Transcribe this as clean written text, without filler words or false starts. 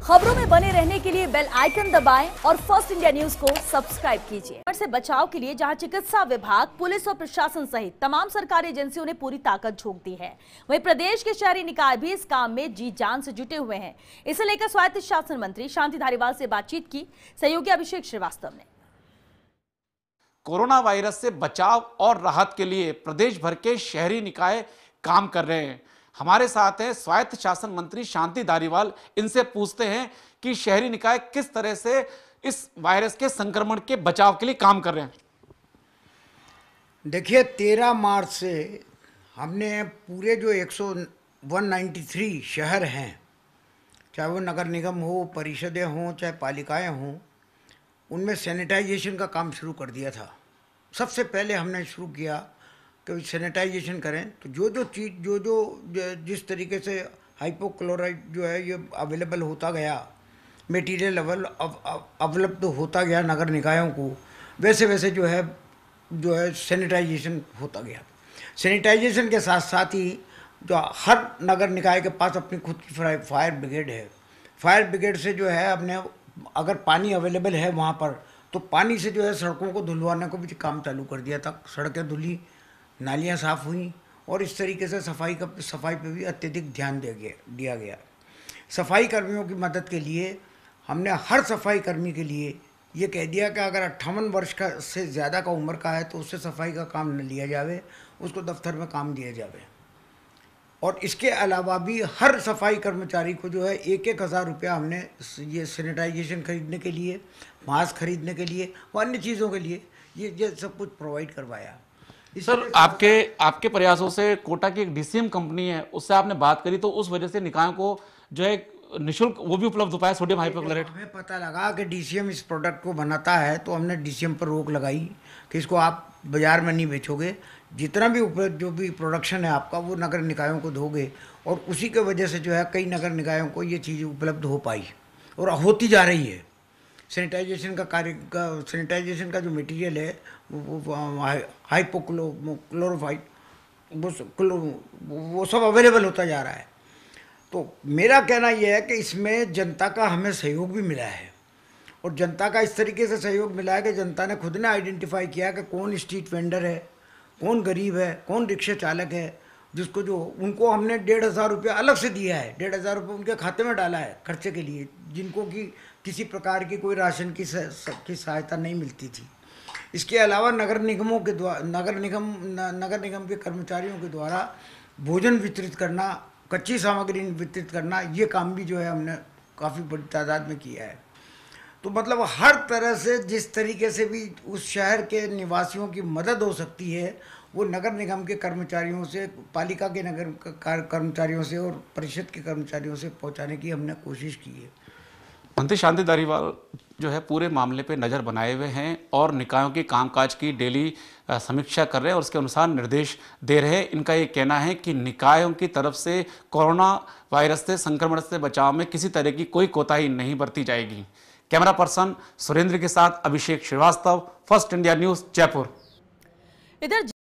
खबरों में बने रहने के लिए बेल आइकन दबाएं और फर्स्ट इंडिया न्यूज को सब्सक्राइब कीजिए। से बचाव के लिए जहां चिकित्सा विभाग, पुलिस और प्रशासन सहित तमाम सरकारी एजेंसियों ने पूरी ताकत झोंक दी है, वहीं प्रदेश के शहरी निकाय भी इस काम में जी जान से जुटे हुए हैं। इसे लेकर स्वायत्त शासन मंत्री शांति धारीवाल से बातचीत की सहयोगी अभिषेक श्रीवास्तव ने। कोरोना वायरस से बचाव और राहत के लिए प्रदेश भर के शहरी निकाय काम कर रहे हैं। हमारे साथ हैं स्वायत्त शासन मंत्री शांति धारीवाल। इनसे पूछते हैं कि शहरी निकाय किस तरह से इस वायरस के संक्रमण के बचाव के लिए काम कर रहे हैं। देखिए, 13 मार्च से हमने पूरे जो 193 शहर हैं, चाहे वो नगर निगम हो, परिषदें हों, चाहे पालिकाएं हों, उनमें सैनिटाइजेशन का काम शुरू कर दिया था। सबसे पहले हमने शुरू किया कि सैनिटाइजेशन करें, तो जो चीज़ जिस तरीके से हाइपोक्लोराइड जो है ये अवेलेबल होता गया, मटेरियल अवेलेबल होता गया नगर निकायों को, वैसे वैसे जो है सैनिटाइजेशन होता गया। सैनिटाइजेशन के साथ साथ ही जो हर नगर निकाय के पास अपनी खुद की फायर ब्रिगेड है। फायर ब्रिगेड से जो है अपने अगर पानी अवेलेबल है वहाँ पर, तो पानी से जो है सड़कों को धुलवाने को भी काम चालू कर दिया था। सड़कें धुली, नालियाँ साफ़ हुई और इस तरीके से सफाई पे भी अत्यधिक ध्यान दिया गया। सफाई कर्मियों की मदद के लिए हमने हर सफाई कर्मी के लिए ये कह दिया कि अगर 58 वर्ष का से ज़्यादा का उम्र का है तो उससे सफाई का काम न लिया जावे, उसको दफ्तर में काम दिया जावे। और इसके अलावा भी हर सफाई कर्मचारी को जो है 1,000 रुपया हमने ये सैनिटाइजेशन खरीदने के लिए, मास्क खरीदने के लिए व अन्य चीज़ों के लिए ये सब कुछ प्रोवाइड करवाया। सर, आपके प्रयासों से कोटा की एक डीसीएम कंपनी है, उससे आपने बात करी, तो उस वजह से निकायों को जो है निःशुल्क वो भी उपलब्ध हो पाया सोडियम हाइपोक्लोराइट। हमें पता लगा कि डीसीएम इस प्रोडक्ट को बनाता है, तो हमने डीसीएम पर रोक लगाई कि इसको आप बाज़ार में नहीं बेचोगे, जितना भी जो भी प्रोडक्शन है आपका वो नगर निकायों को दोगे। और उसी के वजह से जो है कई नगर निकायों को ये चीज़ उपलब्ध हो पाई और होती जा रही है। सैनिटाइजेशन का जो मटेरियल है वो हाइपोक्लोराइड वो सब अवेलेबल होता जा रहा है। तो मेरा कहना यह है कि इसमें जनता का हमें सहयोग भी मिला है, और जनता का इस तरीके से सहयोग मिला है कि जनता ने खुद ने आइडेंटिफाई किया कि कौन स्ट्रीट वेंडर है, कौन गरीब है, कौन रिक्शा चालक है, जिसको जो उनको हमने 1,500 रुपया अलग से दिया है। 1,500 रुपये उनके खाते में डाला है खर्चे के लिए, जिनको कि किसी प्रकार की कोई राशन की सहायता नहीं मिलती थी। इसके अलावा नगर निगम के कर्मचारियों के द्वारा भोजन वितरित करना, कच्ची सामग्री वितरित करना, ये काम भी जो है हमने काफ़ी बड़ी तादाद में किया है। तो मतलब हर तरह से जिस तरीके से भी उस शहर के निवासियों की मदद हो सकती है, वो नगर निगम के कर्मचारियों से, पालिका के कर्मचारियों से और परिषद के कर्मचारियों से पहुंचाने की हमने कोशिश की है। मंत्री शांति धारीवाल जो है पूरे मामले पे नज़र बनाए हुए हैं और निकायों के कामकाज की डेली समीक्षा कर रहे हैं और उसके अनुसार निर्देश दे रहे हैं। इनका ये कहना है कि निकायों की तरफ से कोरोना वायरस से संक्रमण से बचाव में किसी तरह की कोई कोताही नहीं बरती जाएगी। कैमरा पर्सन सुरेंद्र के साथ Abhishek Srivastava, first India news, Jaipur. इधर